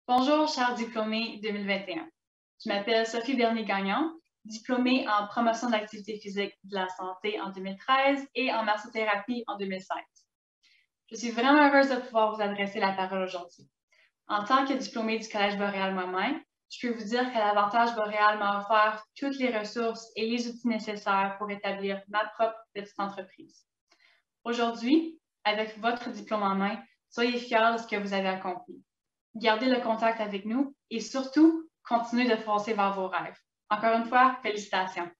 Bonjour, chers diplômés 2021. Je m'appelle Sophie Bernier-Gagnon, diplômée en promotion de l'activité physique de la santé en 2013 et en massothérapie en 2016. Je suis vraiment heureuse de pouvoir vous adresser la parole aujourd'hui. En tant que diplômée du Collège Boréal moi-même, je peux vous dire que l'Avantage Boréal m'a offert toutes les ressources et les outils nécessaires pour établir ma propre petite entreprise. Aujourd'hui, avec votre diplôme en main, soyez fiers de ce que vous avez accompli. Gardez le contact avec nous et surtout, continuez de foncer vers vos rêves. Encore une fois, félicitations!